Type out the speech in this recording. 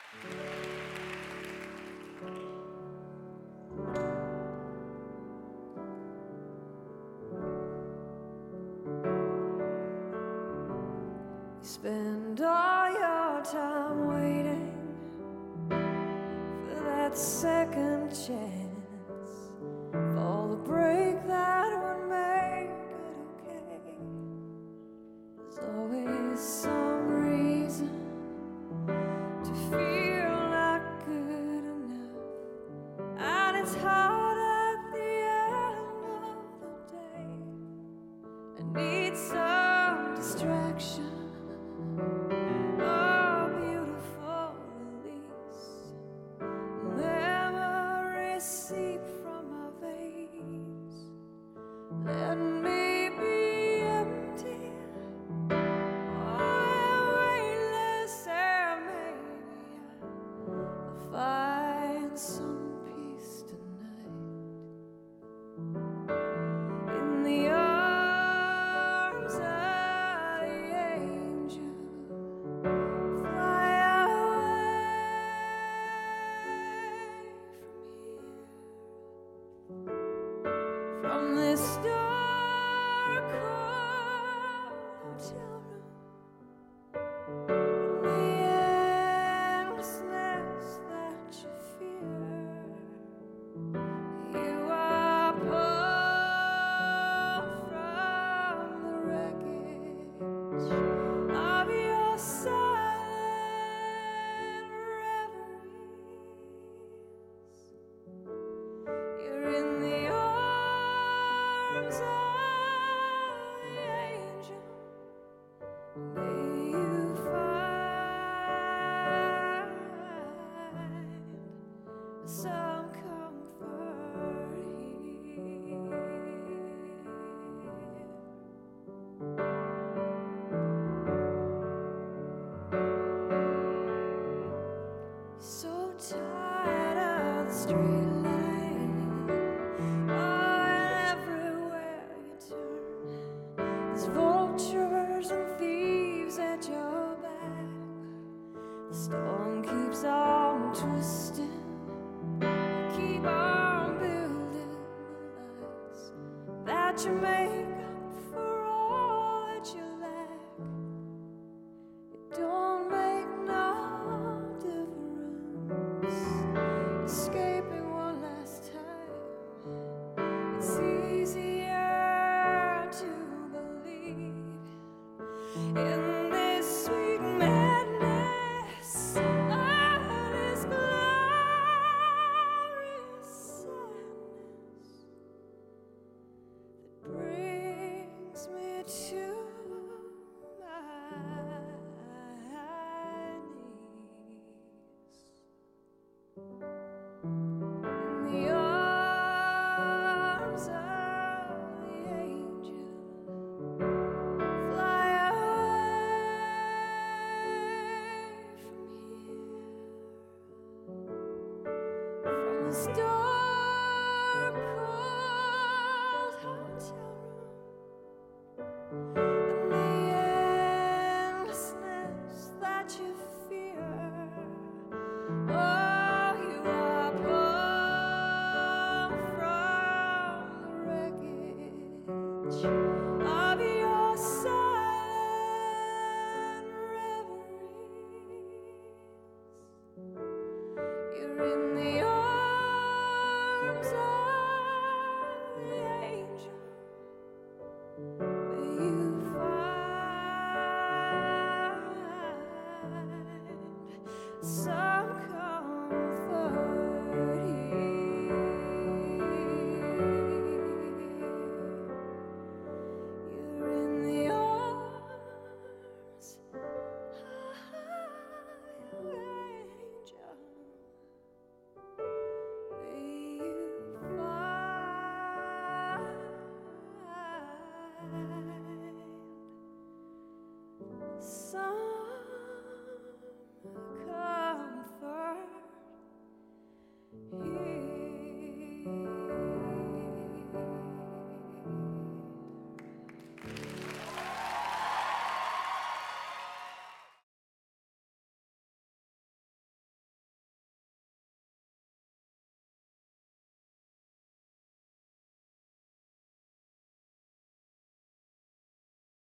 Spend all your time waiting for that second chance, for the break that would make it okay. There's always some reason to feel not good enough, and it's hard at the end of the day. I need some distraction, a beautiful release. Memories seep from my veins. Let me be empty, weightless, and maybe I'll find some peace tonight. In the arms of the angel, fly away from this dark hotel room, in the endlessness that you fear. You are pulled from the wreckage of your silent reveries. You're in the arms of the angel. May you find some comfort here. So tired of the straight line, oh, and everywhere you turn, there's vultures and thieves at your back. The storm keeps on twisting, keep on building the lies that you make up for all that you lack. It don't make no difference escaping one last time. It's easier to believe in this sweet madness, this glorious sadness that brings me to my knees. In the arms of the angel, fly away from here, from this dark, cold hotel room, and the endlessness that you fear. Oh, you are pulled from the wreckage of your silent reveries. You're in the arms of the angel. May you find some